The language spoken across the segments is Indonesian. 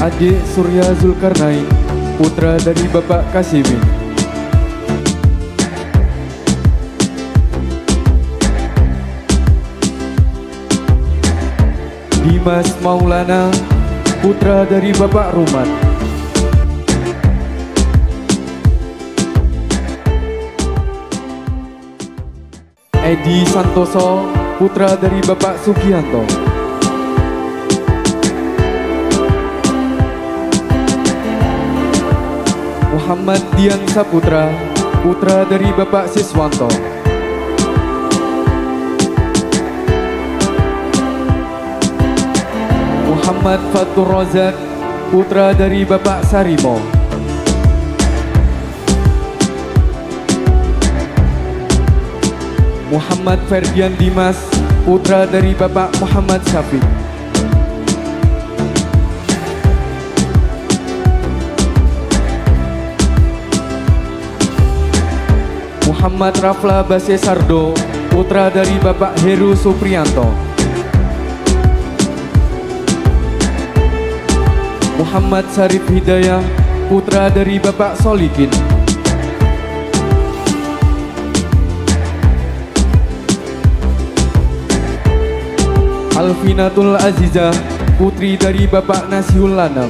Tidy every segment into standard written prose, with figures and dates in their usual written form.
Adik Surya Zulkarnain, putra dari Bapak Kasimin. Dimas Maulana, putra dari Bapak Ruman. Edi Santoso, putra dari Bapak Sugianto. Muhammad Dian Saputra, putra dari Bapak Siswanto. Muhammad Fatur Rozak, putra dari Bapak Sarimo. Muhammad Ferdian Dimas, putra dari Bapak Muhammad Syafiq. Muhammad Rafla Base Sardo, putra dari Bapak Heru Supriyanto. Muhammad Syarif Hidayah, putra dari Bapak Solikin. Alvinatul Azizah, putri dari Bapak Nasihul Lanam.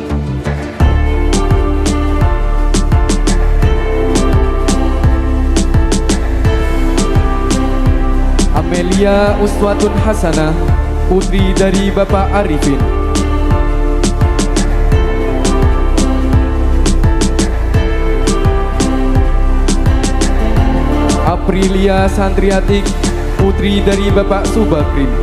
Amelia Uswatun Hasanah, putri dari Bapak Arifin. Aprilia Santriatik, putri dari Bapak Subakrin.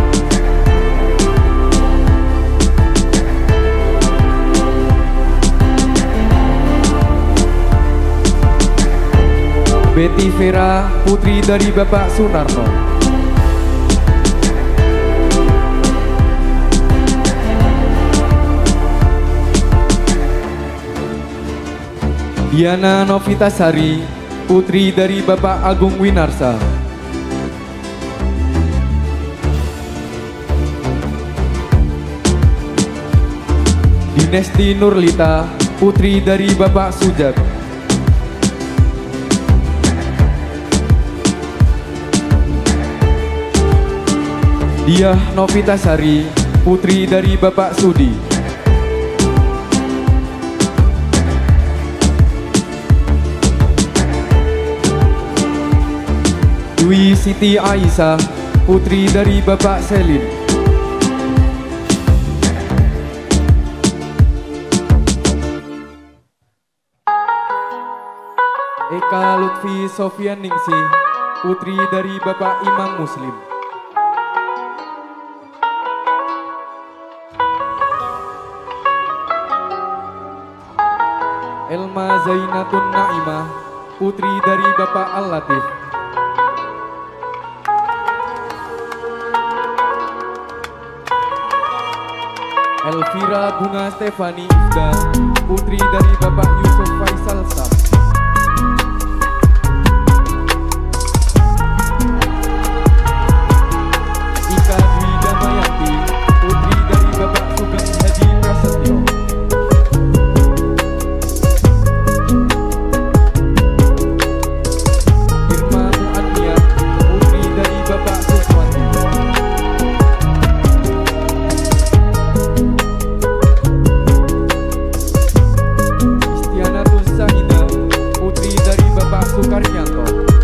Betty Vera, putri dari Bapak Sunarno. Diana Novitasari, putri dari Bapak Agung Winarsa. Dinesti Nurlita, putri dari Bapak Sujak. Diah Novitasari, putri dari Bapak Sudi. Dwi Siti Aisyah, putri dari Bapak Selin. Eka Lutfi Sofian Ningsih, putri dari Bapak Imam Muslim. Elma Zainatun Naimah, putri dari Bapak Al-Latif. Elvira Bunga Stefani Ifda, putri dari Bapak Yusuf Faisal Sam. Ika Dwi Damayanti, putri dari Bapak Sugeng Hadi Prasetyo. Irma Mu'aniyah, putri dari Bapak Suswandi. Istianatus Sahida, putri dari Bapak Sukaryanto.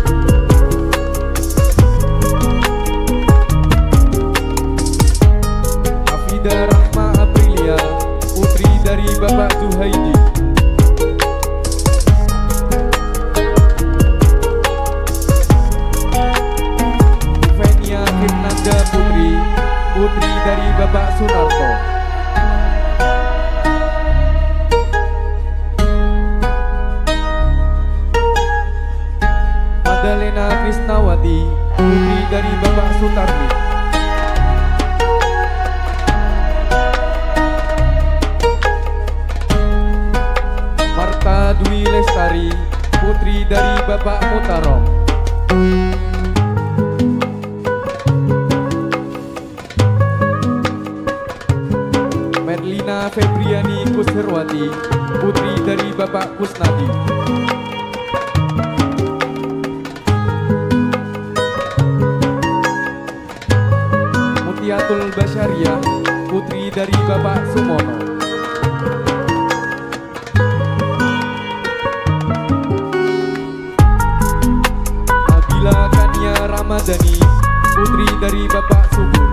Hafida Rahma Aprilia, putri dari Bapak Zuhaidi. Fenia Firnanda Putri, putri dari Bapak Sunarto. Madalena Krisnawati, putri dari Bapak Sutarmi. Marta Dwi Lestari, putri dari Bapak Mutarong. Merli Nina Febriani Kusherwati, putri dari Bapak Kusnadi. Mutiatul Basyariah, putri dari Bapak Sumono. Nabila Kania Ramadhani, putri dari Bapak Subur.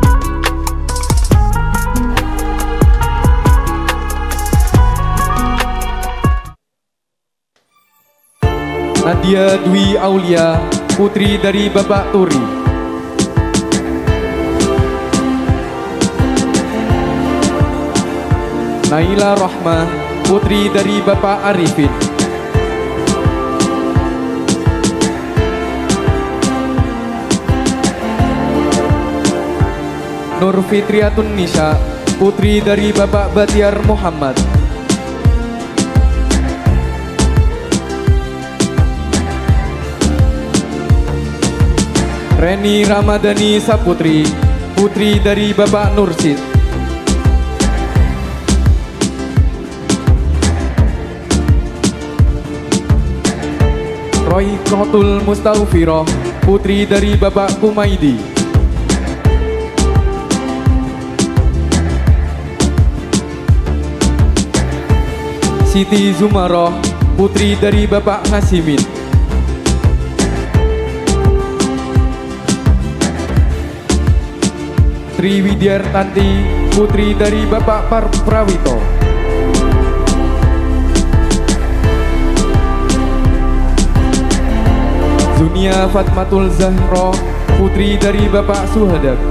Nadia Dwi Aulia, putri dari Bapak Turi. Naila Rohmah, putri dari Bapak Arifin. Nur Fitriatun Nisa, putri dari Bapak Batiar Muhammad. Reni Ramadhani Saputri, putri dari Bapak Nursid. Roy Khotul Mustaufiroh, putri dari Bapak Kumaidi. Siti Zumaroh, putri dari Bapak Hasimin. Tri Widyartanti, putri dari Bapak Prawito. Zunia Fatmatul Zahro, putri dari Bapak Suhadak.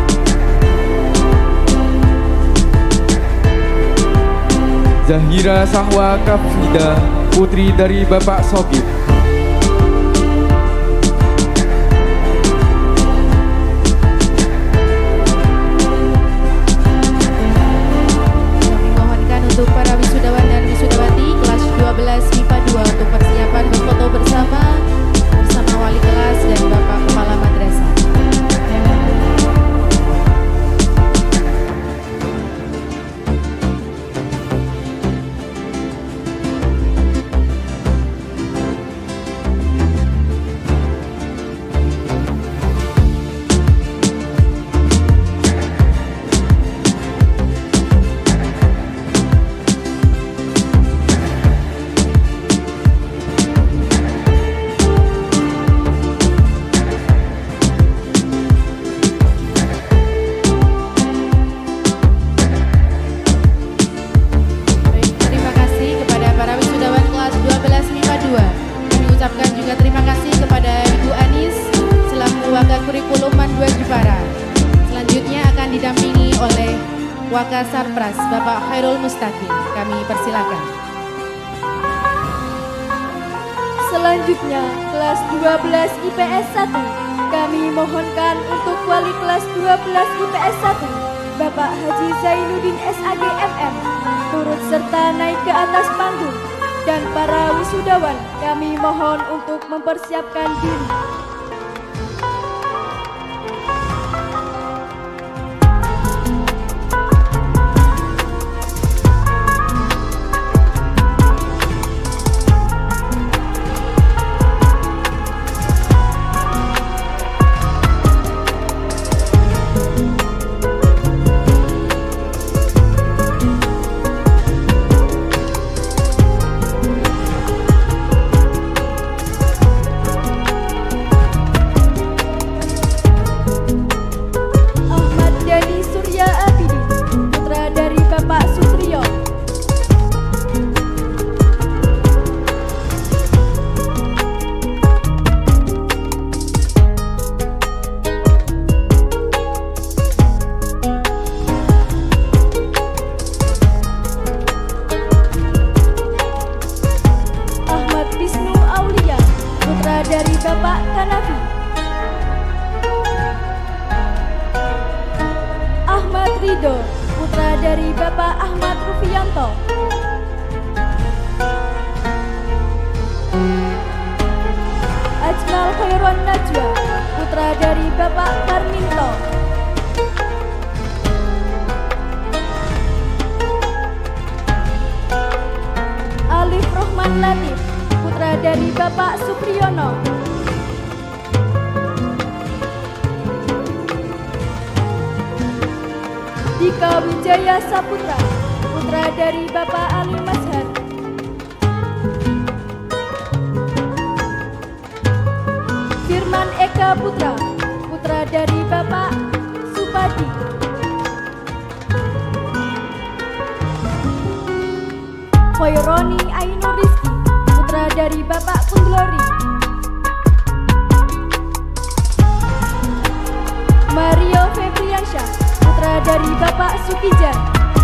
Zahira Sahwa Kafida, putri dari Bapak Sogib. Untuk para wisudawan dan wisudawati kelas 12 MIPA 2 untuk persiapan berfoto bersama wali kelas dan Bapak Kepala Madrasah. Sarpras Bapak Khairul Mustaqim, kami persilakan. Selanjutnya kelas 12 IPS 1, kami mohonkan untuk wali kelas 12 IPS 1 Bapak Haji Zainuddin SAG MM turut serta naik ke atas panggung, dan para wisudawan kami mohon untuk mempersiapkan diri. Muhammad Latif, putra dari Bapak Supriyono. Dika Wijaya Saputra, putra dari Bapak Ali Mazhar. Firman Eka Putra, putra dari Bapak Supadi. Khoironi Ainur Rizki, putra dari Bapak Kunglori. Mario Febriansyah, putra dari Bapak Sukijan.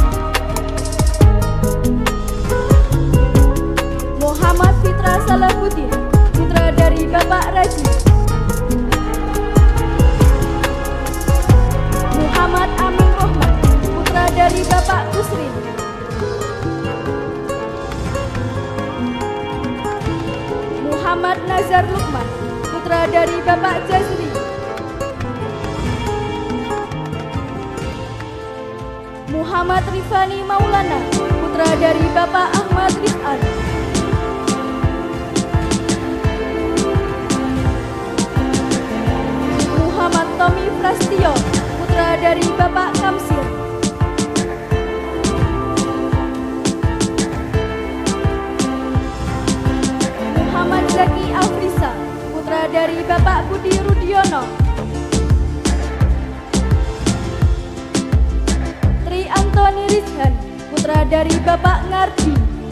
Muhammad Fitra Salahuddin, putra dari Bapak Raji. Muhammad Amin Rohman, putra dari Bapak Kusrin. Muhammad Nazar Lukman, putra dari Bapak Jazri. Muhammad Rifani Maulana, putra dari Bapak Ahmad Rifan. Muhammad Tommy Prastio, putra dari Bapak Kamsir. Muhammad Zaki Afrisa, putra dari Bapak Budi Rudiono. Tri Antoni Rizhan, putra dari Bapak Ngardi.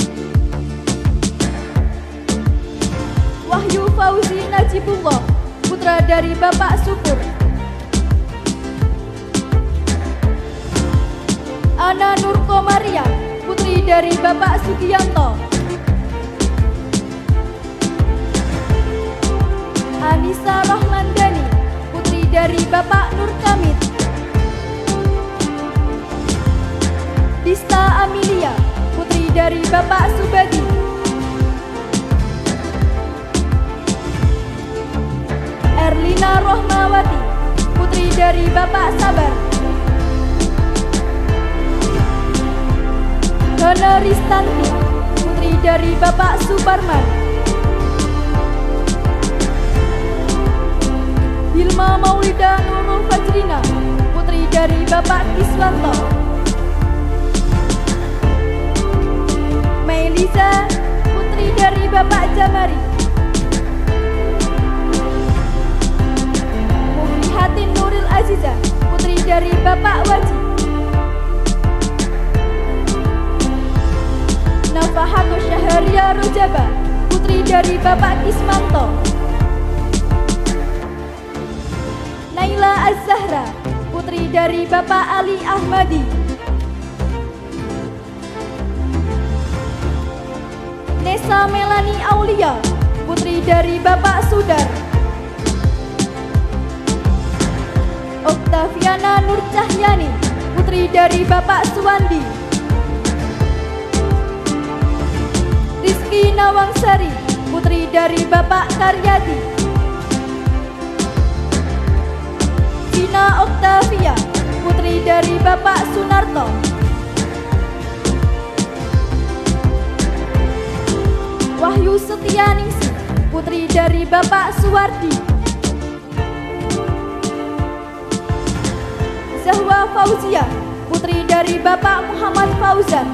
Wahyu Fauzi Najibullah, putra dari Bapak Syukur. Ana Nur Komaria, putri dari Bapak Sugiyanto. Anissa Rohmandani, putri dari Bapak Nur Kamit. Dista Amelia, putri dari Bapak Subadi. Erlina Rohmawati, putri dari Bapak Sabar. Hana Ristanti, putri dari Bapak Suparman. Hilma Maulida Nurul Fajrina, putri dari Bapak Kiswanto. Mailiza, putri dari Bapak Jamari. Muflihatin Nuril Aziza, putri dari Bapak Wajib. Nafahatul Syaharia Rojaba, putri dari Bapak Kismanto. Naila Az-Zahra, putri dari Bapak Ali Ahmadi. Nesa Melani Aulia, putri dari Bapak Sudar. Oktaviana Nur Cahyani, putri dari Bapak Suwandi. Rizky Nawangsari, putri dari Bapak Karyadi. Gina Oktavia, putri dari Bapak Sunarto. Wahyu Setianingsih, putri dari Bapak Suwardi. Zahwa Fauzia, putri dari Bapak Muhammad Fauzan.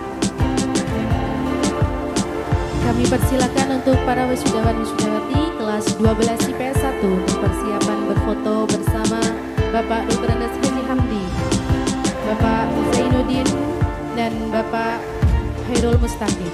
Kami persilakan untuk para wisudawan-wisudawati kelas 12 IPS 1 untuk persiapan berfoto bersama Bapak Dr. Andes Haji Hamdi, Bapak Zainuddin, dan Bapak Hairul Mustaqim.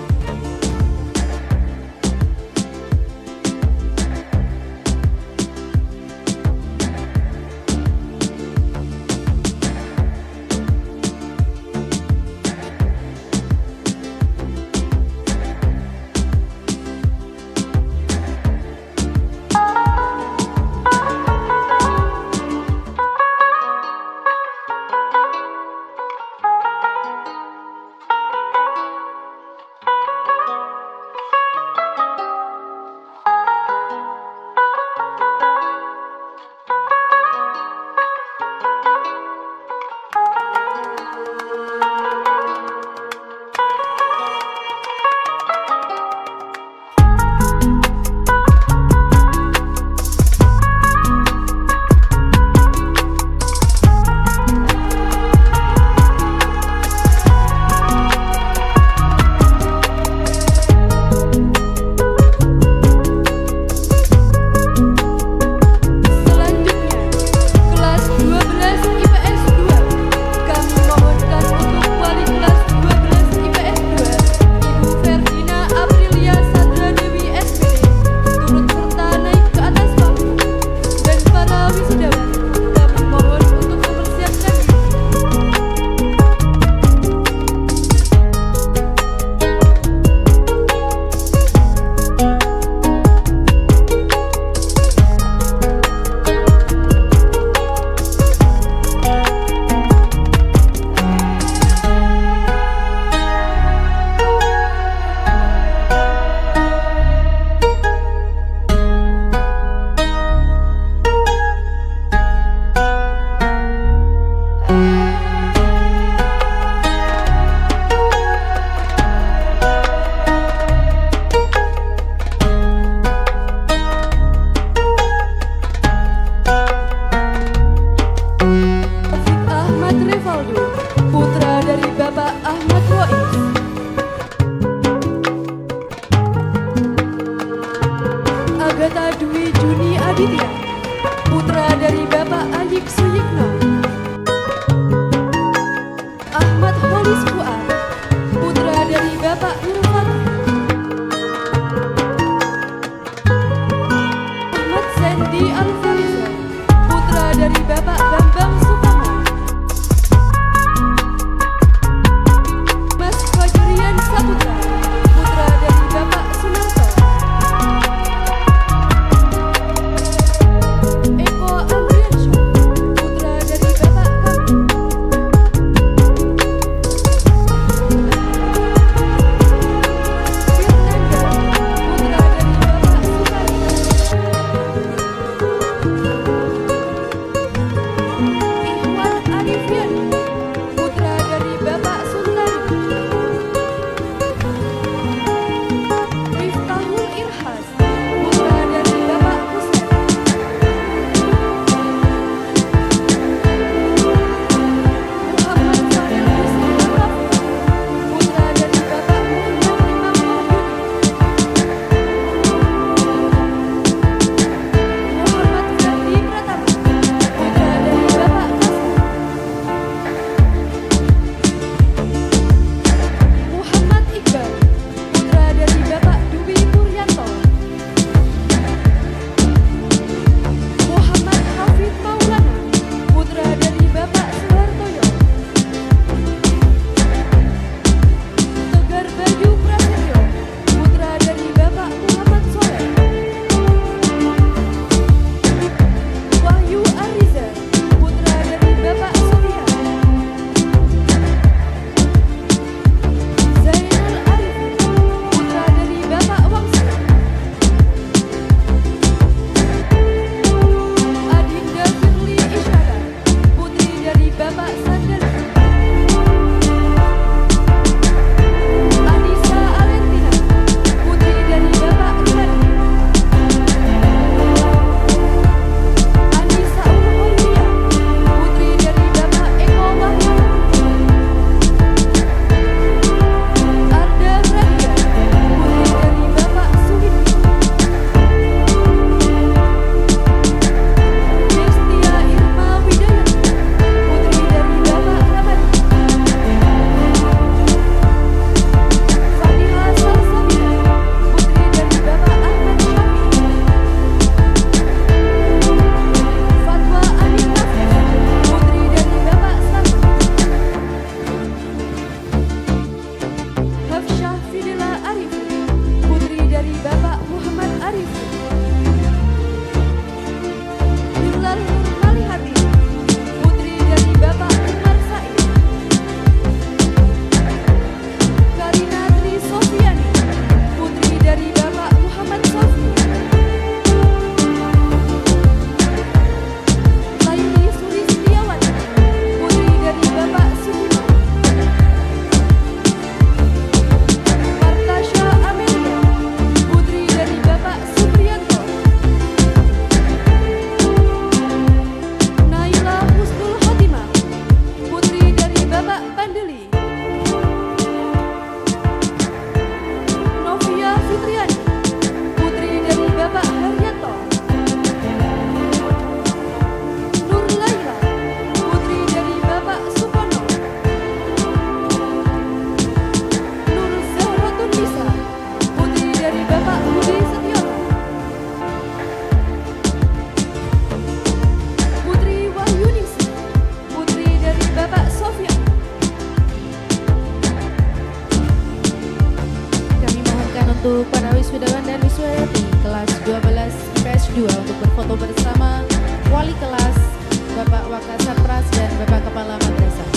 untuk para wisudawan dan wisudawati kelas 12 IPS 2 untuk berfoto bersama wali kelas Bapak Wakasatras dan Bapak Kepala Madrasah.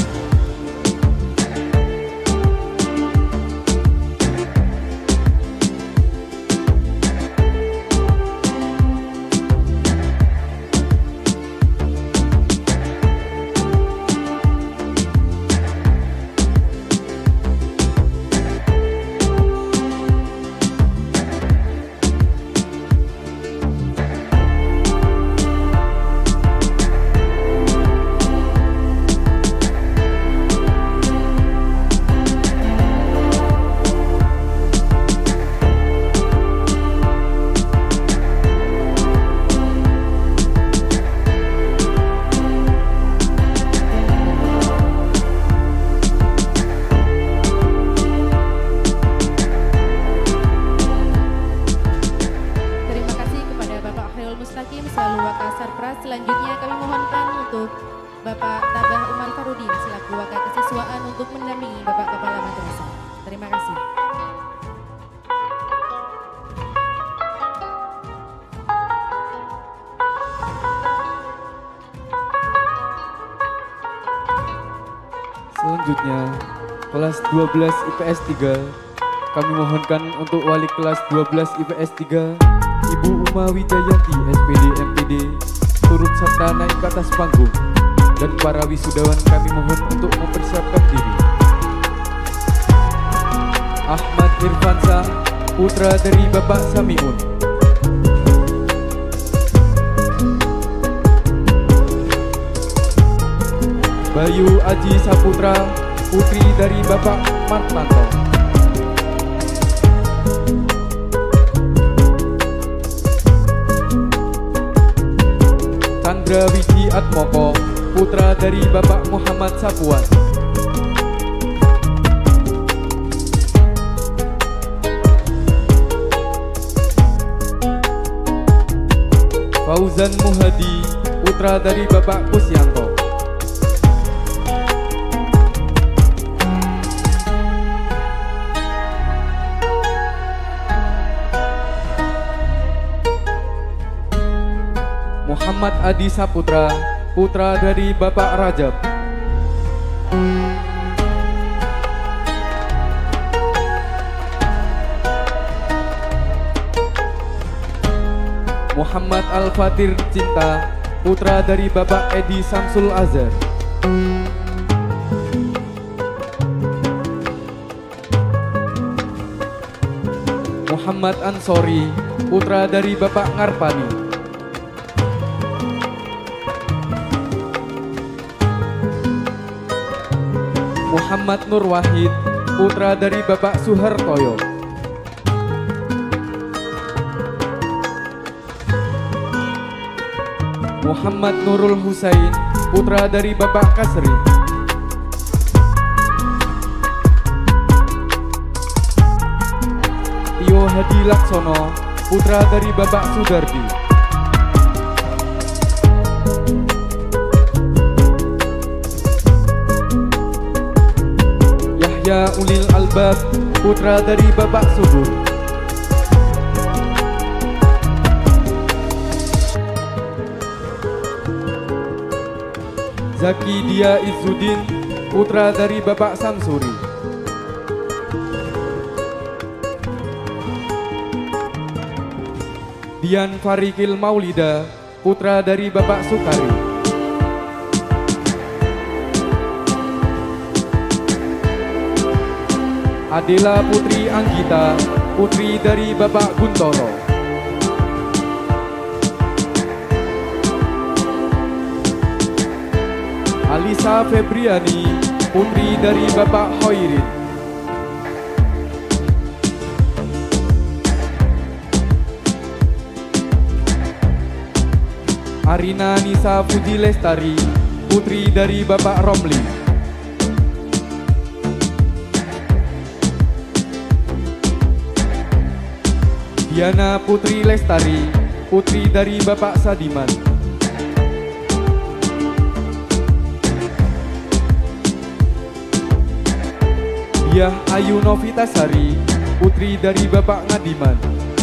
Selalu Wakasatras. Selanjutnya kami mohonkan untuk Bapak Tabah Umar Farudin selaku Wakil Kesiswaan untuk mendampingi Bapak Kepala Madrasah. Terima kasih. Selanjutnya kelas 12 IPS 3 kami mohonkan untuk wali kelas 12 IPS 3 Ibu Uma Wijayanti SPD MPD turut serta naik ke atas panggung, dan para wisudawan kami mohon untuk mempersiapkan diri. Ahmad Irfansyah, putra dari Bapak Samiun. Bayu Aji Saputra, putri dari Bapak Martanto. Chandra Wiji Atmoko, putra dari Bapak Muhammad Sapuan. Fauzan Muhadi, putra dari Bapak Kusyanto. Muhammad Adi Saputra, putra dari Bapak Rajab. Muhammad Al-Fatir Cinta, putra dari Bapak Edi Samsul Azhar. Muhammad Ansori, putra dari Bapak Ngarpani. Muhammad Nur Wahid, putra dari Bapak Suhartoyo. Muhammad Nurul Husain, putra dari Bapak Kasri. Tio Hadi Laksono, putra dari Bapak Sudardi. Yahya Ulil Albab, putra dari Bapak Subur. Zaki Dia Izzuddin, putra dari Bapak Samsuri. Dian Farikil Maulida, putra dari Bapak Sukari. Adela Putri Anggita, putri dari Bapak Guntoro. Alisa Febriani, putri dari Bapak Hoirin. Arina Nisa Puji Lestari, putri dari Bapak Romli. Diana Putri Lestari, putri dari Bapak Sadiman. Diah Ayu Novitasari, putri dari Bapak Ngadiman.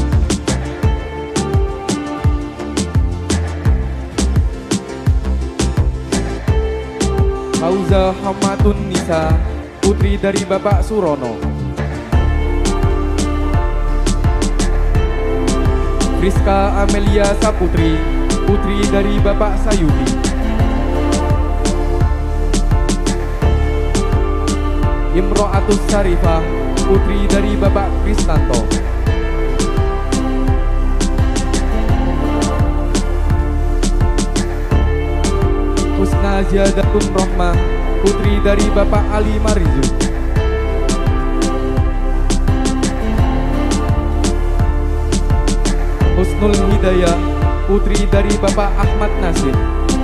Fauza Hamatun Nisa, putri dari Bapak Surono. Friska Amelia Saputri, putri dari Bapak Sayudi. Imro'atus Syarifah, putri dari Bapak Kristanto. Husna Ziadatun Rohmah, putri dari Bapak Ali Marizu. Husnul Hidayah, putri dari Bapak Ahmad Nasir.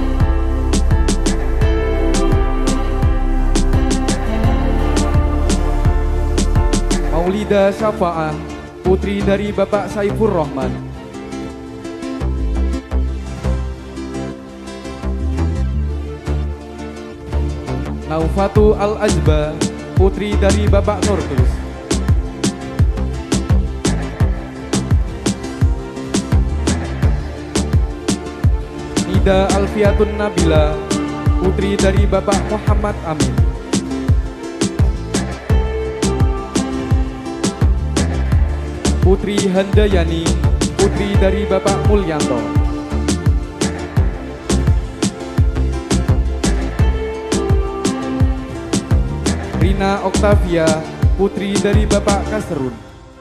Maulida Syafa'ah, putri dari Bapak Saifur Rahman. Naufatu Al-Ajba, putri dari Bapak Nurtus. Nida Alfiatun Nabila, putri dari Bapak Muhammad Amin. Putri Handayani, putri dari Bapak Mulyanto. Rina Oktavia, putri dari Bapak Kasrun.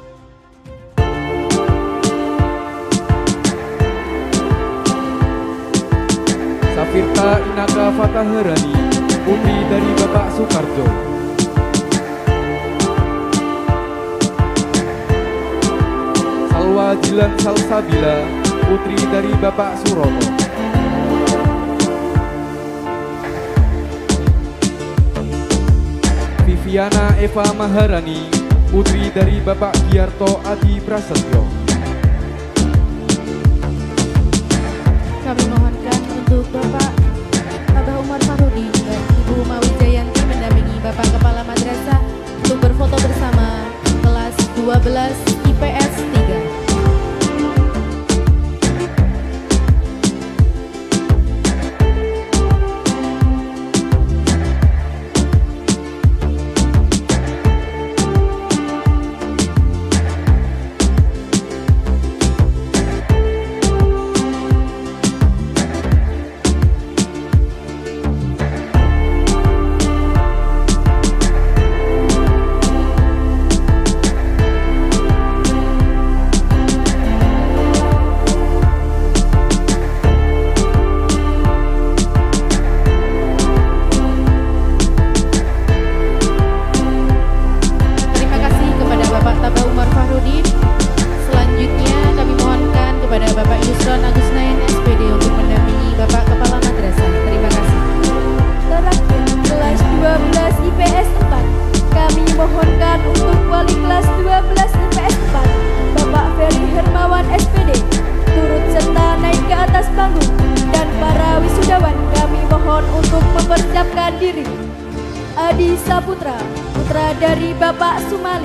Safirta Inaka Fataharani, putri dari Bapak Soekarjo. Salwa Jilan Salsabila, putri dari Bapak Suroto. Viviana Eva Maharani, putri dari Bapak Giarto Adi Prasetyo. Kami mohonkan untuk Bapak Abah Umar Farudi dan Ibu Umawi Jayanti mendampingi Bapak Kepala Madrasah untuk berfoto bersama kelas 12 IPS 3. Adi Saputra, putra dari Bapak Sumali.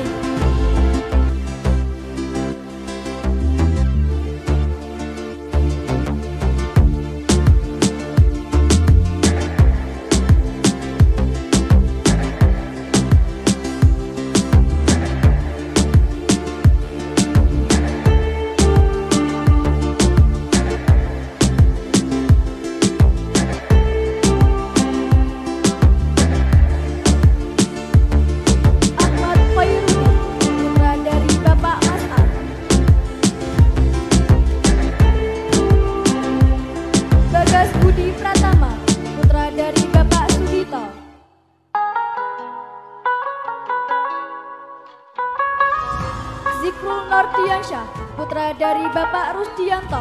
Zikrul Nordiansyah, putra dari Bapak Rusdianto.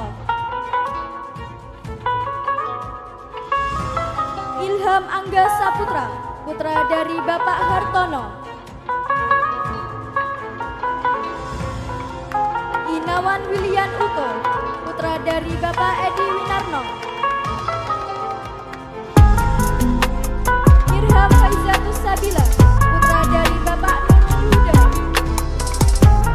Ilham Angga Saputra, putra dari Bapak Hartono. Inawan William Uko, putra dari Bapak Edi Winarno. Irham Faizatus Sabila, putra dari Bapak Nurul Huda.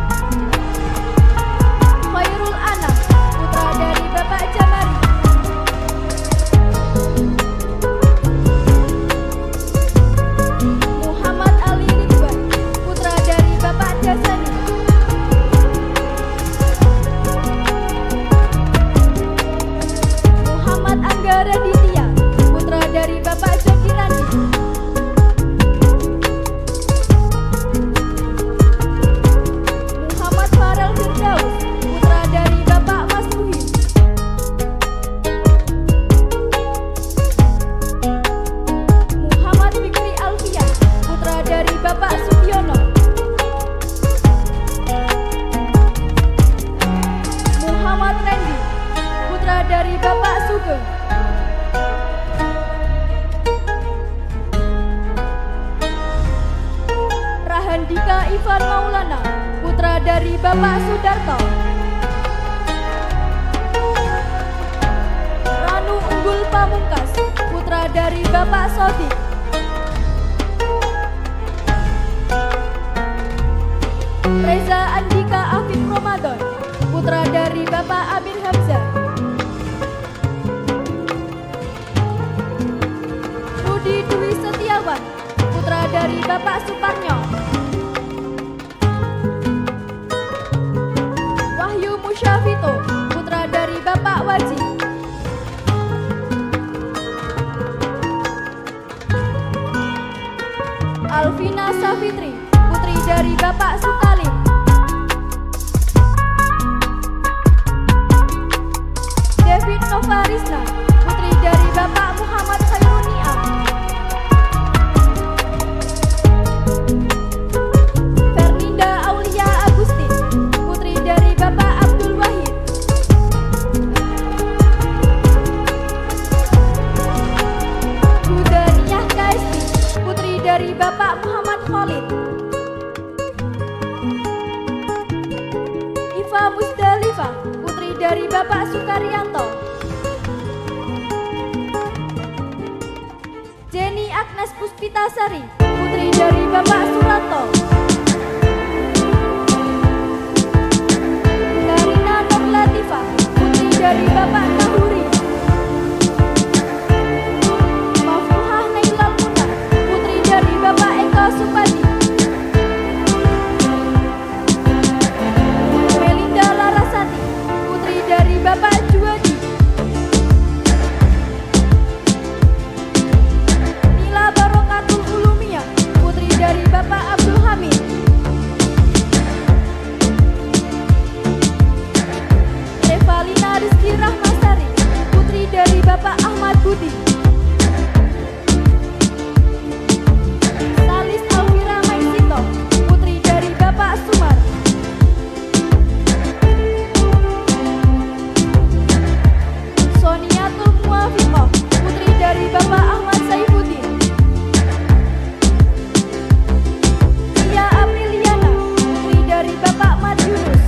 Bapak Ivan Maulana, putra dari Bapak Sudarto. Ranu Unggul Pamungkas, putra dari Bapak Sodik. Reza Andika Afif Ramadan, putra dari Bapak Amin Hamzah. Rudi Dwi Setiawan, putra dari Bapak Suparnyo. Wahyu Musyafito, putra dari Bapak Waji. Alvina Safitri, putri dari Bapak Sukalim. David Novarisna, putri dari Bapak Muhammad Khairuniam. Fernanda Aulia Agustin, putri dari Bapak Abdul Wahid. Hudaniyah Kaisti, putri dari Bapak Muhammad Khalid. Iva Musdalifah, putri dari Bapak Sukaryanto. Jenny Agnes Puspitasari, putri dari Bapak Suranto. Karina Nur Latifah, putri dari Bapak Tahuri. Mafruhah Nailal Munar, putri dari Bapak Eko Supadi. Melinda Larasati, putri dari Bapak Juwadi. Nila Barokatul Ulumiyah, putri dari Bapak Abdul Hamid. Revalina Rizky Rahmasari, putri dari Bapak Ahmad Budi. Salis Alvira Maisito, putri dari Bapak Sumar. Soniatul Muafiqah, putri dari Bapak Ahmad Saifuddin. Tia Apriliana, putri dari Bapak Mat Yunus.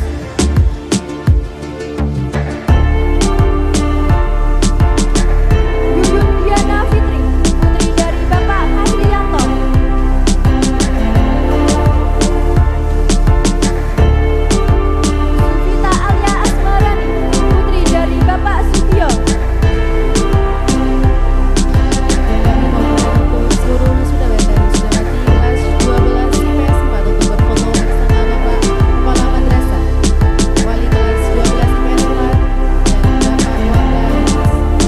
Yuyun Diana Fitri, putri dari Bapak Hasriyanto. Sufita Alia Asmarani, putri dari Bapak Sugio. Kami mohon untuk seluruh wisudawan dan wisudawati kelas 12 IPS 4 untuk berfoto bersama Bapak Kepala Madrasah, Wali kelas 12 IPS 4, dan Bapak Warga.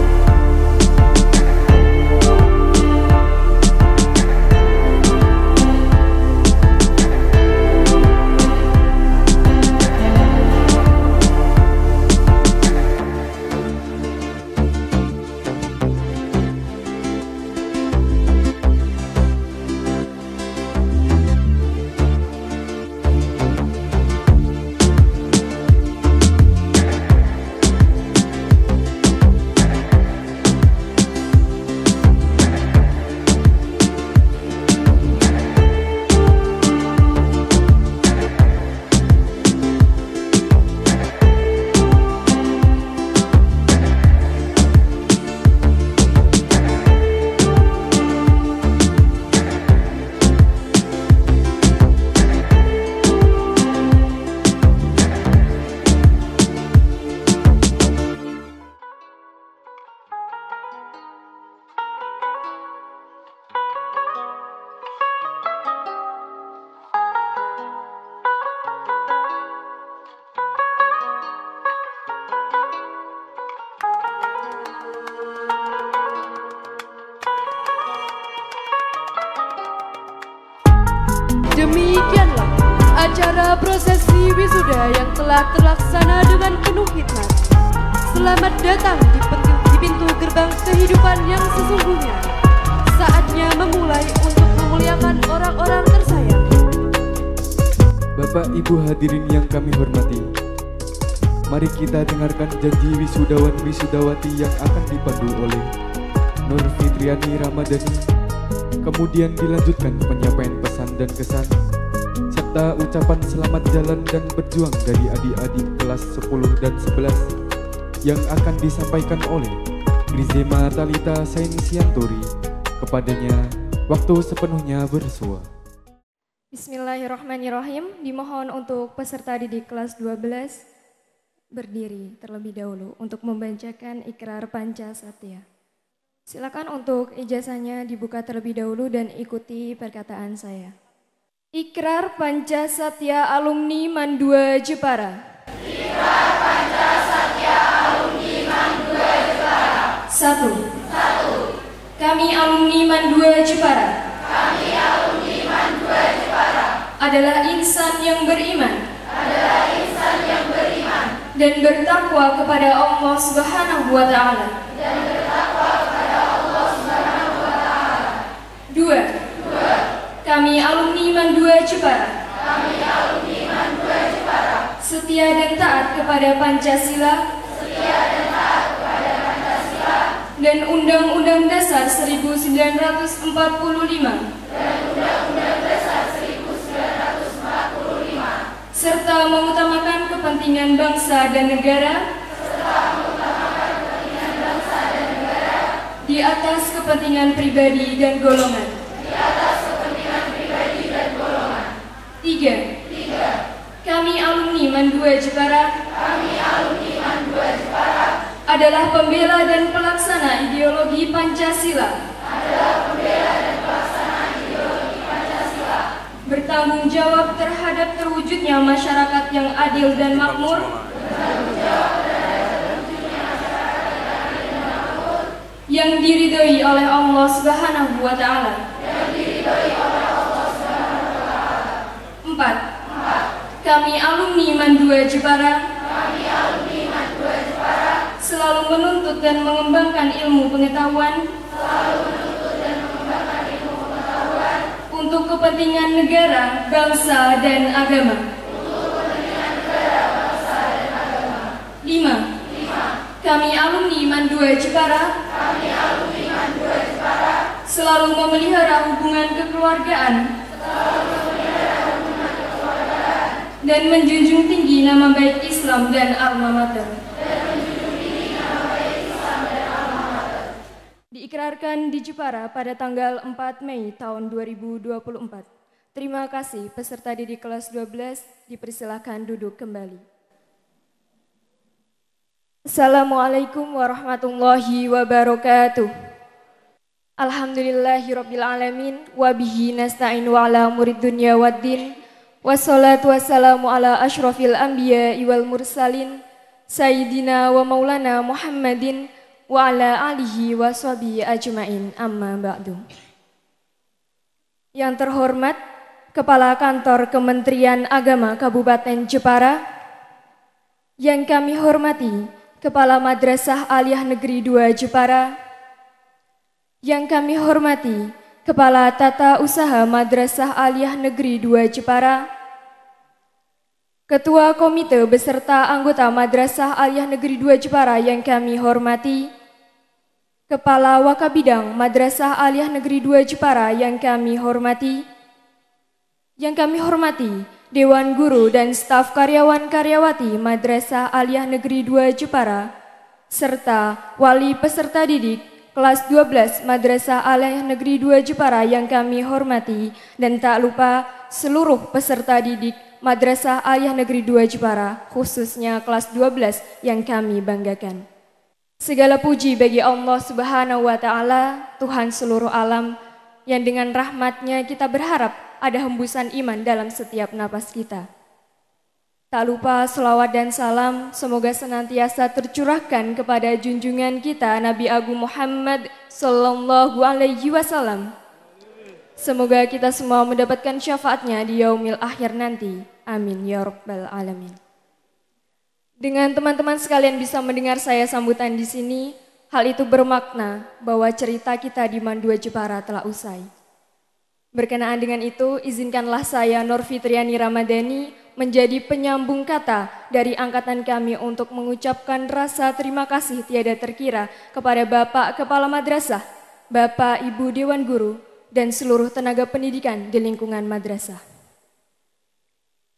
Demikianlah acara prosesi wisuda yang telah terlaksana dengan penuh hikmat. Selamat datang di pintu gerbang kehidupan yang sesungguhnya. Saatnya memulai untuk memuliakan orang-orang tersayang. Bapak Ibu hadirin yang kami hormati, mari kita dengarkan janji wisudawan wisudawati yang akan dipandu oleh Nur Fitriani Ramadhani. Kemudian dilanjutkan penyampaian pesan dan kesan serta serta ucapan selamat jalan dan berjuang dari adik-adik kelas 10 dan 11 yang akan disampaikan oleh Rizema Talita Sainsianturi. Kepadanya waktu sepenuhnya bersua. Bismillahirrahmanirrahim. Dimohon untuk peserta didik kelas 12 berdiri terlebih dahulu untuk membacakan ikrar Pancasatya. Silakan untuk ijazahnya dibuka terlebih dahulu dan ikuti perkataan saya. Ikrar Pancasatya Alumni MAN 2 Jepara. Ikrar Pancasatya Alumni MAN 2 Jepara. 1. Kami alumni MAN 2 Jepara. Kami alumni MAN 2 Jepara Adalah insan yang beriman. Dan bertakwa kepada Allah Subhanahu wa Ta'ala. 2. Kami alumni MAN 2 Jepara. Setia dan taat kepada Pancasila. Dan Undang-Undang Dasar 1945. Serta mengutamakan kepentingan bangsa dan negara. Di atas kepentingan pribadi dan golongan. 3. Kami alumni MAN 2 Jepara. Adalah pembela dan pelaksana ideologi Pancasila. Bertanggung jawab terhadap terwujudnya masyarakat yang adil dan makmur. Yang diridhoi oleh Allah Subhanahu wa Ta'ala. 4. Kami alumni MAN 2 Jepara. Selalu menuntut dan mengembangkan ilmu pengetahuan. Untuk kepentingan negara, bangsa, dan agama. 5. Kami alumni MAN 2 Jepara. Selalu memelihara hubungan kekeluargaan. Dan menjunjung tinggi nama baik Islam dan alma mater. Diikrarkan di Jepara pada tanggal 4 Mei tahun 2024. Terima kasih peserta didik kelas 12, dipersilakan duduk kembali. Assalamualaikum warahmatullahi wabarakatuh. Alhamdulillahirrabbilalamin, wabihi nasta'in wa ala murid dunya waddin, wassalatu wassalamu ala ashrafil anbiya wal mursalin, sayyidina wa maulana Muhammadin, wa ala alihi wa sahbihi ajmain, amma ba'du. Yang terhormat Kepala Kantor Kementerian Agama Kabupaten Jepara, yang kami hormati Kepala Madrasah Aliyah Negeri 2 Jepara, yang kami hormati Kepala Tata Usaha Madrasah Aliyah Negeri 2 Jepara, Ketua Komite beserta anggota Madrasah Aliyah Negeri 2 Jepara yang kami hormati, Kepala Wakabidang Madrasah Aliyah Negeri 2 Jepara yang kami hormati, Dewan Guru dan staf karyawan-karyawati Madrasah Aliyah Negeri 2 Jepara, serta wali peserta didik kelas 12 Madrasah Aliyah Negeri 2 Jepara yang kami hormati, dan tak lupa seluruh peserta didik Madrasah Aliyah Negeri 2 Jepara, khususnya kelas 12 yang kami banggakan. Segala puji bagi Allah Subhanahu wa Ta'ala, Tuhan seluruh alam, yang dengan rahmat-Nya kita berharap ada hembusan iman dalam setiap napas kita. Tak lupa selawat dan salam semoga senantiasa tercurahkan kepada junjungan kita Nabi Agung Muhammad Sallallahu Alaihi Wasallam. Semoga kita semua mendapatkan syafaatnya di yaumil akhir nanti. Amin ya rabbal alamin. Dengan teman-teman sekalian bisa mendengar saya sambutan di sini, hal itu bermakna bahwa cerita kita di MAN 2 Jepara telah usai. Berkenaan dengan itu, izinkanlah saya Nur Fitriani Ramadhani menjadi penyambung kata dari angkatan kami untuk mengucapkan rasa terima kasih tiada terkira kepada Bapak Kepala Madrasah, Bapak Ibu Dewan Guru, dan seluruh tenaga pendidikan di lingkungan madrasah.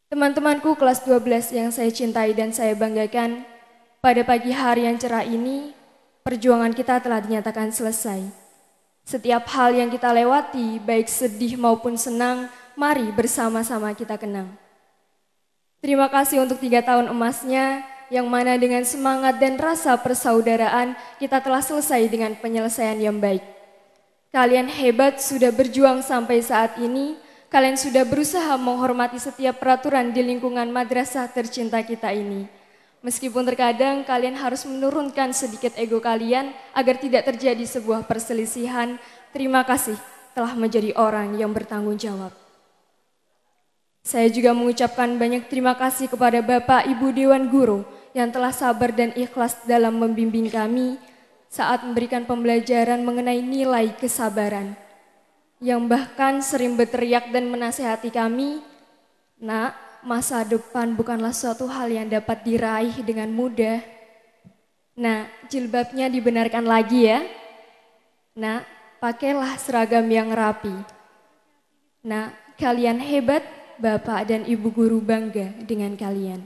Teman-temanku kelas 12 yang saya cintai dan saya banggakan, pada pagi hari yang cerah ini, perjuangan kita telah dinyatakan selesai. Setiap hal yang kita lewati, baik sedih maupun senang, mari bersama-sama kita kenang. Terima kasih untuk 3 tahun emasnya, yang mana dengan semangat dan rasa persaudaraan, kita telah selesai dengan penyelesaian yang baik. Kalian hebat sudah berjuang sampai saat ini, kalian sudah berusaha menghormati setiap peraturan di lingkungan madrasah tercinta kita ini. Meskipun terkadang kalian harus menurunkan sedikit ego kalian agar tidak terjadi sebuah perselisihan, terima kasih telah menjadi orang yang bertanggung jawab. Saya juga mengucapkan banyak terima kasih kepada Bapak Ibu Dewan Guru yang telah sabar dan ikhlas dalam membimbing kami saat memberikan pembelajaran mengenai nilai kesabaran, yang bahkan sering berteriak dan menasihati kami, "Nak, masa depan bukanlah suatu hal yang dapat diraih dengan mudah. Nah, jilbabnya dibenarkan lagi ya. Nah, pakailah seragam yang rapi. Nah, kalian hebat, Bapak dan Ibu Guru bangga dengan kalian."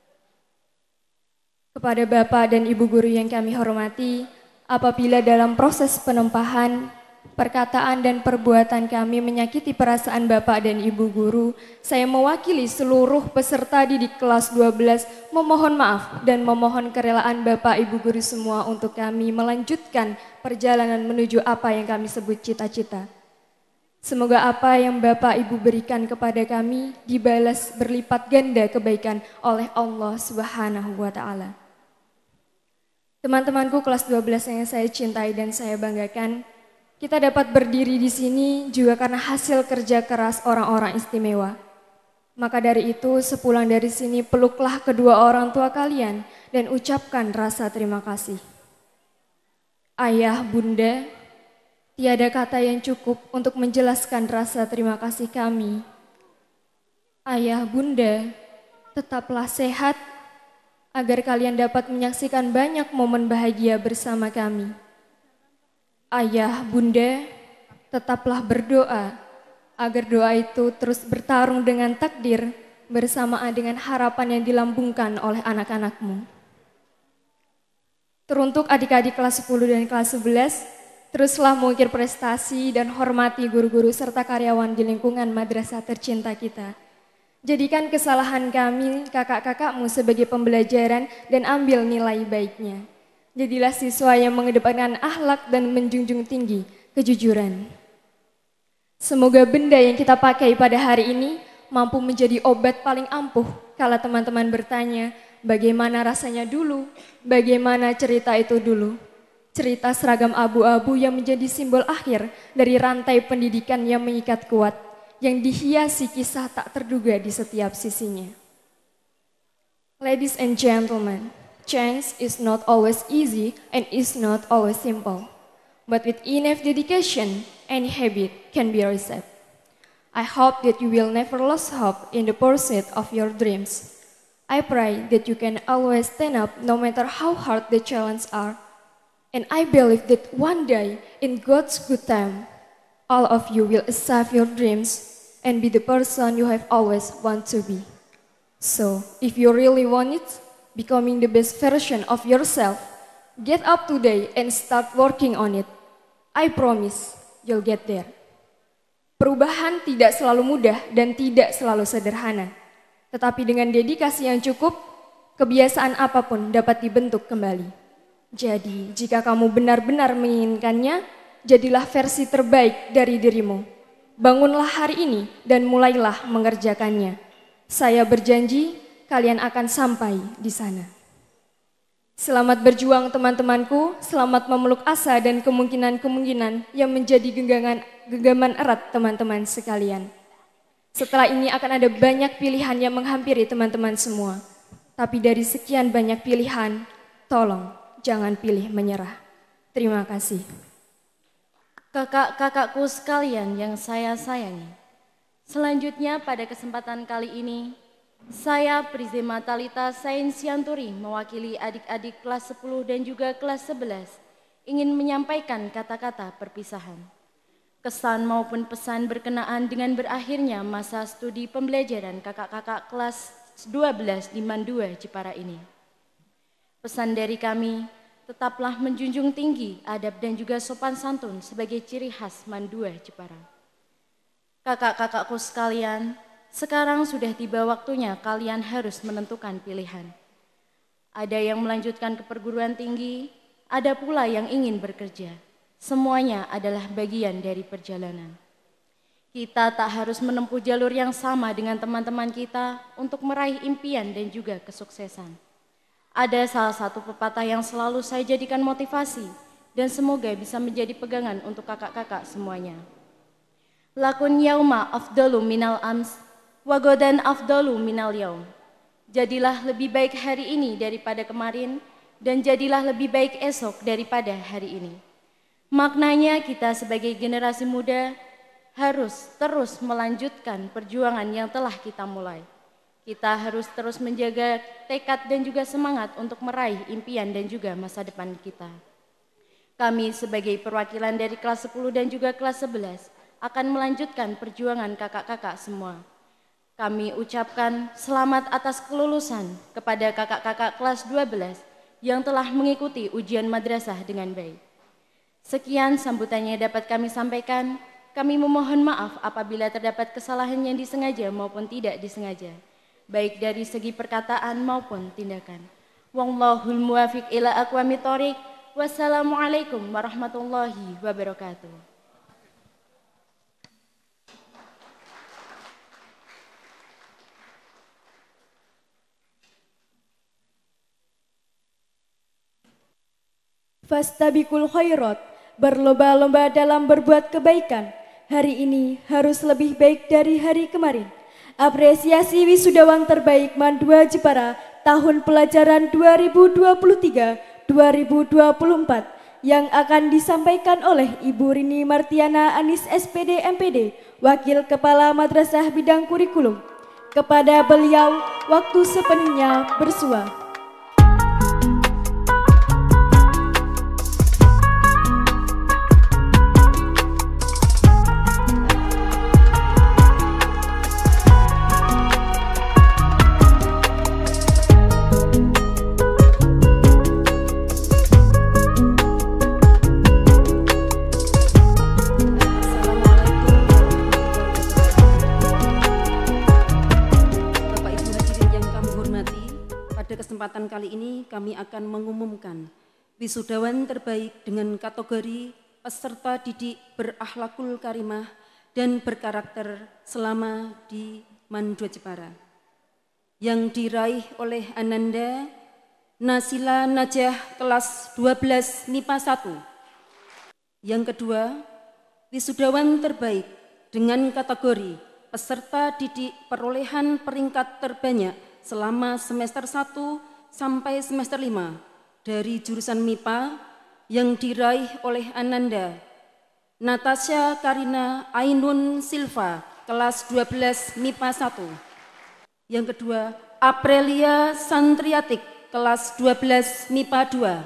Kepada Bapak dan Ibu Guru yang kami hormati, apabila dalam proses penempahan, perkataan dan perbuatan kami menyakiti perasaan Bapak dan Ibu Guru, saya mewakili seluruh peserta didik kelas 12 memohon maaf dan memohon kerelaan Bapak Ibu Guru semua untuk kami melanjutkan perjalanan menuju apa yang kami sebut cita-cita. Semoga apa yang Bapak Ibu berikan kepada kami dibalas berlipat ganda kebaikan oleh Allah Subhanahu wa Ta'ala. Teman-temanku kelas 12 yang saya cintai dan saya banggakan, kita dapat berdiri di sini juga karena hasil kerja keras orang-orang istimewa. Maka dari itu, sepulang dari sini peluklah kedua orang tua kalian dan ucapkan rasa terima kasih. Ayah, bunda, tiada kata yang cukup untuk menjelaskan rasa terima kasih kami. Ayah, bunda, tetaplah sehat agar kalian dapat menyaksikan banyak momen bahagia bersama kami. Ayah, bunda, tetaplah berdoa agar doa itu terus bertarung dengan takdir bersamaan dengan harapan yang dilambungkan oleh anak-anakmu. Teruntuk adik-adik kelas 10 dan kelas 11, teruslah mengukir prestasi dan hormati guru-guru serta karyawan di lingkungan madrasah tercinta kita. Jadikan kesalahan kami, kakak-kakakmu sebagai pembelajaran dan ambil nilai baiknya. Jadilah siswa yang mengedepankan akhlak dan menjunjung tinggi kejujuran. Semoga benda yang kita pakai pada hari ini mampu menjadi obat paling ampuh kala teman-teman bertanya, bagaimana rasanya dulu, bagaimana cerita itu dulu. Cerita seragam abu-abu yang menjadi simbol akhir dari rantai pendidikan yang mengikat kuat, yang dihiasi kisah tak terduga di setiap sisinya. Ladies and gentlemen, change is not always easy and is not always simple. But with enough dedication, any habit can be reset. I hope that you will never lose hope in the pursuit of your dreams. I pray that you can always stand up no matter how hard the challenges are. And I believe that one day, in God's good time, all of you will achieve your dreams and be the person you have always want to be. So, if you really want it, becoming the best version of yourself, get up today and start working on it. I promise you'll get there. Perubahan tidak selalu mudah dan tidak selalu sederhana. Tetapi dengan dedikasi yang cukup, kebiasaan apapun dapat dibentuk kembali. Jadi, jika kamu benar-benar menginginkannya, jadilah versi terbaik dari dirimu. Bangunlah hari ini dan mulailah mengerjakannya. Saya berjanji kalian akan sampai di sana. Selamat berjuang teman-temanku, selamat memeluk asa dan kemungkinan-kemungkinan yang menjadi genggaman erat teman-teman sekalian. Setelah ini akan ada banyak pilihan yang menghampiri teman-teman semua. Tapi dari sekian banyak pilihan, tolong jangan pilih menyerah. Terima kasih. Kakak-kakakku sekalian yang saya sayangi, selanjutnya pada kesempatan kali ini, saya Prizema Talita Sainsianturi mewakili adik-adik kelas 10 dan juga kelas 11 ingin menyampaikan kata-kata perpisahan. kesan maupun pesan berkenaan dengan berakhirnya masa studi pembelajaran kakak-kakak kelas 12 di MAN 2 Jepara ini. Pesan dari kami, tetaplah menjunjung tinggi adab dan juga sopan santun sebagai ciri khas MAN 2 Jepara. Kakak-kakakku sekalian, sekarang sudah tiba waktunya kalian harus menentukan pilihan. Ada yang melanjutkan ke perguruan tinggi, ada pula yang ingin bekerja. Semuanya adalah bagian dari perjalanan. Kita tak harus menempuh jalur yang sama dengan teman-teman kita untuk meraih impian dan juga kesuksesan. Ada salah satu pepatah yang selalu saya jadikan motivasi dan semoga bisa menjadi pegangan untuk kakak-kakak semuanya. Lakun yauma afdalu minal ams, wagodan afdalu minal yaum. Jadilah lebih baik hari ini daripada kemarin, dan jadilah lebih baik esok daripada hari ini. Maknanya kita sebagai generasi muda harus terus melanjutkan perjuangan yang telah kita mulai. Kita harus terus menjaga tekad dan juga semangat untuk meraih impian dan juga masa depan kita. Kami sebagai perwakilan dari kelas 10 dan juga kelas 11 akan melanjutkan perjuangan kakak-kakak semua. Kami ucapkan selamat atas kelulusan kepada kakak-kakak kelas 12 yang telah mengikuti ujian madrasah dengan baik. Sekian sambutannya dapat kami sampaikan. Kami memohon maaf apabila terdapat kesalahan yang disengaja maupun tidak disengaja, baik dari segi perkataan maupun tindakan. Wallahul muwafiq ila aqwamit thoriq. Wassalamualaikum warahmatullahi wabarakatuh. Fastabiqul khairat, berlomba-lomba dalam berbuat kebaikan. Hari ini harus lebih baik dari hari kemarin. Apresiasi wisudawan terbaik MAN 2 Jepara tahun pelajaran 2023-2024 yang akan disampaikan oleh Ibu Rini Martiana Anis SPD MPD, Wakil Kepala Madrasah Bidang Kurikulum. Kepada beliau, waktu sepenuhnya bersua. Kesempatan kali ini kami akan mengumumkan wisudawan terbaik dengan kategori peserta didik berakhlakul karimah dan berkarakter selama di MAN 2 Jepara yang diraih oleh Ananda Nasila Najah kelas 12 MIPA 1. Yang kedua, wisudawan terbaik dengan kategori peserta didik perolehan peringkat terbanyak selama semester 1 sampai semester 5 dari jurusan MIPA yang diraih oleh Ananda Natasha Karina Ainun Silva kelas 12 MIPA 1. Yang kedua, Aprilia Santriatik kelas 12 MIPA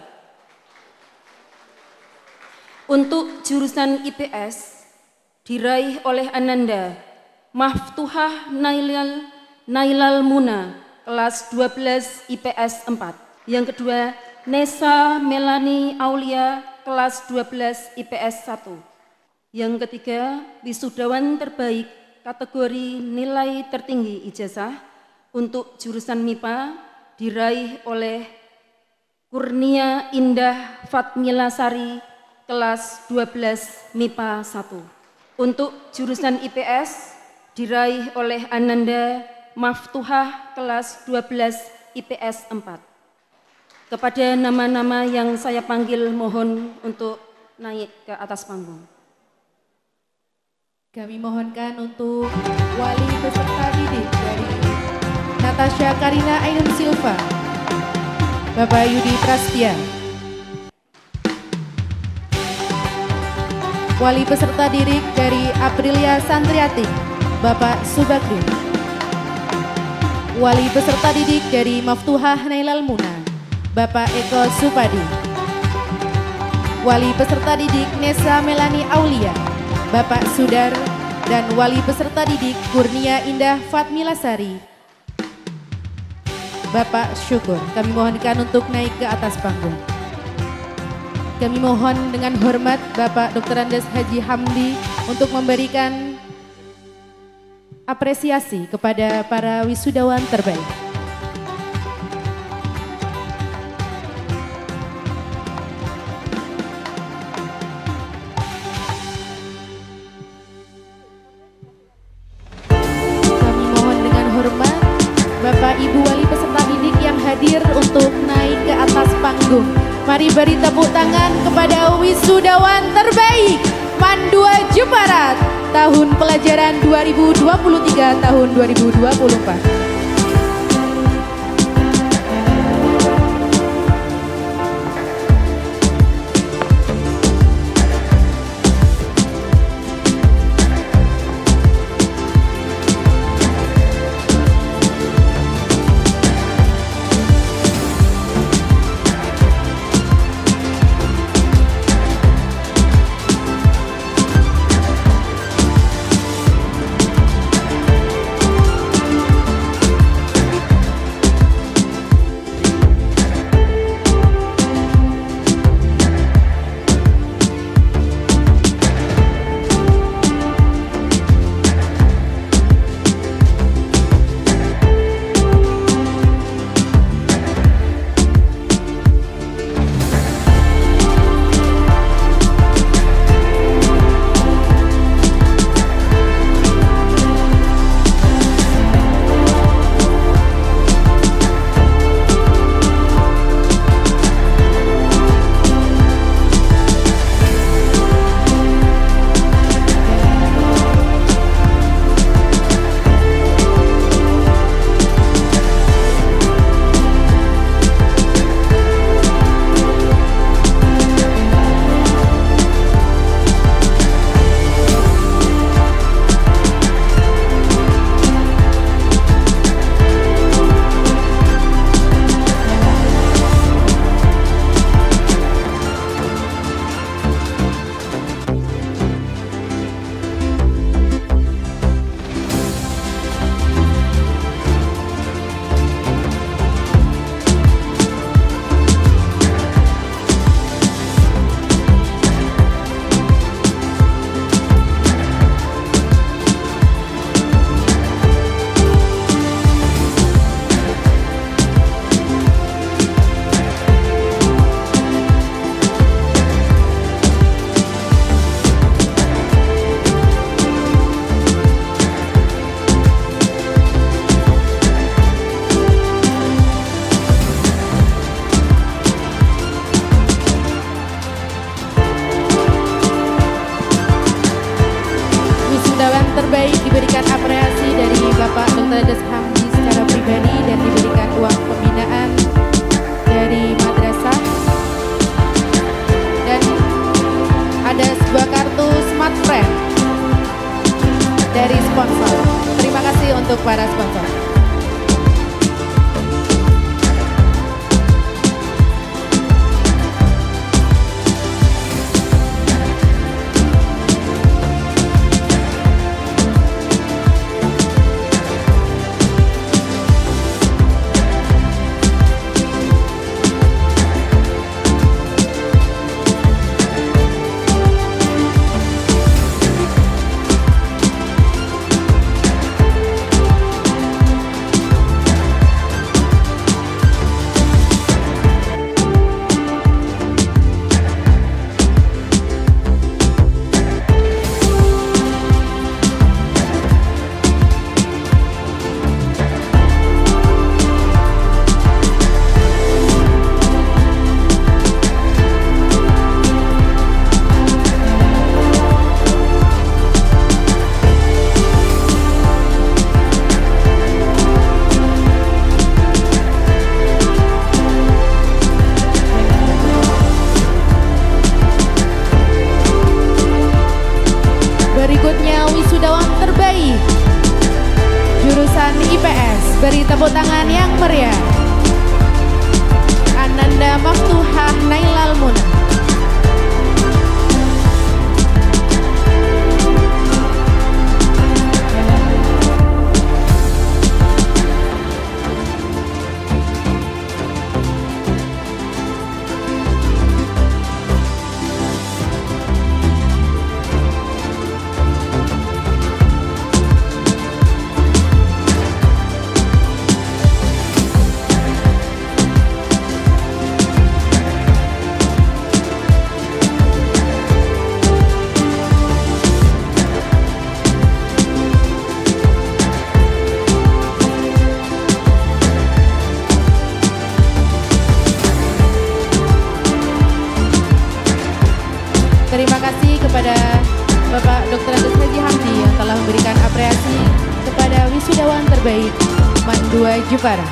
2. Untuk jurusan IPS diraih oleh Ananda Maftuhah Nailal Muna kelas 12 IPS 4. Yang kedua, Nesa Melani Aulia kelas 12 IPS 1. Yang ketiga, wisudawan terbaik kategori nilai tertinggi ijazah untuk jurusan MIPA diraih oleh Kurnia Indah Fatmila Sari kelas 12 MIPA 1. Untuk jurusan IPS diraih oleh Ananda Maftuhah kelas 12 IPS 4. Kepada nama-nama yang saya panggil mohon untuk naik ke atas panggung. Kami mohonkan untuk wali peserta didik dari Natasha Karina Ainun Silva, Bapak Yudi Prastia. Wali peserta didik dari Aprilia Santriatik, Bapak Subakri. Wali peserta didik dari Maftuhah Nailal Muna, Bapak Eko Supadi. Wali peserta didik Nesa Melani Aulia, Bapak Sudar, dan wali peserta didik Kurnia Indah Fatmilasari. Bapak Syukur, kami mohonkan untuk naik ke atas panggung. Kami mohon dengan hormat Bapak Dr. Andes Haji Hamdi untuk memberikan apresiasi kepada para wisudawan terbaik. Kami mohon dengan hormat Bapak Ibu wali peserta didik yang hadir untuk naik ke atas panggung. Mari beri tepuk tangan kepada wisudawan terbaik MAN 2 Jepara tahun pelajaran 2023 tahun 2024. Terbaik diberikan apresiasi dari Bapak Dr. Andes Hamdi secara pribadi dan diberikan uang pembinaan dari madrasah, dan ada sebuah kartu Smart Friend dari sponsor. Terima kasih untuk para sponsor. Beri tepuk tangan yang meriah. Ananda Maftuhah Nailal Munah. Terima kasih kepada Bapak Dr. Andes Haji Hamdi yang telah memberikan apresiasi kepada wisudawan terbaik MAN 2 Jepara.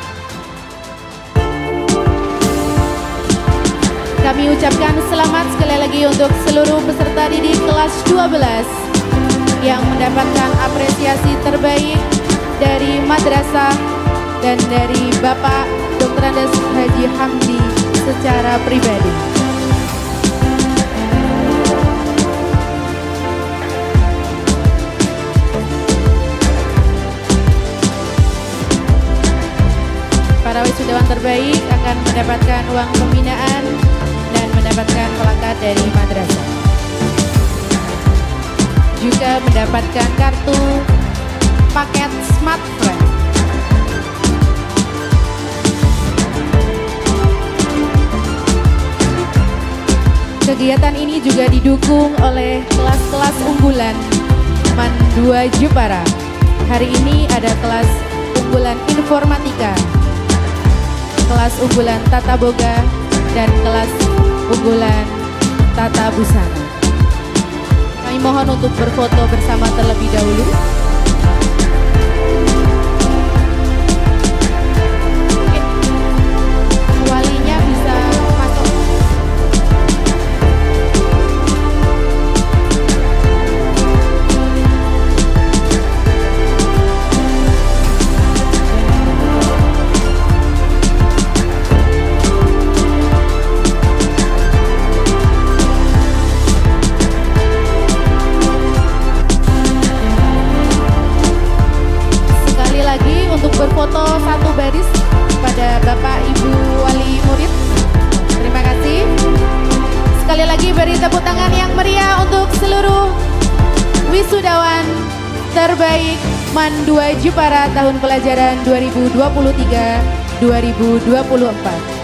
Kami ucapkan selamat sekali lagi untuk seluruh peserta didik kelas 12 yang mendapatkan apresiasi terbaik dari madrasah dan dari Bapak Dr. Andes Haji Hamdi secara pribadi. Para wisudawan terbaik akan mendapatkan uang pembinaan dan mendapatkan plakat dari madrasah. Juga mendapatkan kartu paket smartphone. Kegiatan ini juga didukung oleh kelas-kelas unggulan MAN 2 Jepara. Hari ini ada kelas unggulan informatika, kelas unggulan tata boga, dan kelas unggulan tata busana. Kami mohon untuk berfoto bersama terlebih dahulu. Oke. Walinya bisa masuk. Untuk berfoto satu baris pada Bapak Ibu Wali Murid. Terima kasih. Sekali lagi beri tepuk tangan yang meriah untuk seluruh wisudawan terbaik MAN 2 Jepara tahun pelajaran 2023-2024.